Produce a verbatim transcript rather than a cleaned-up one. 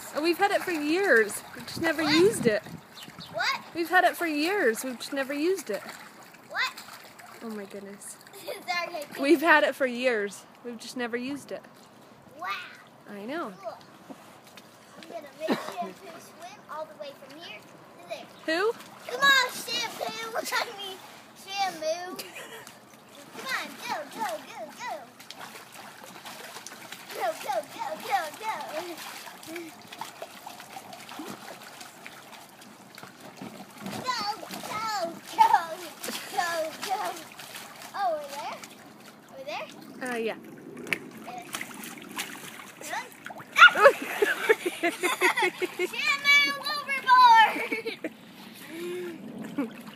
Oh, we've had it for years. We've just never What? used it. What? We've had it for years. We've just never used it. What? Oh my goodness. Sorry. We've had it for years. We've just never used it. Wow. I know. Cool. I'm going to make Shampoo swim all the way from here to there. Who? Come on, Shampoo. Look at me, Shampoo. Come on, go, go, go, go. Go, go, go, go, go. Go, go, go, go, go. Oh, over there? Over there? Uh, yeah. Shampoo overboard!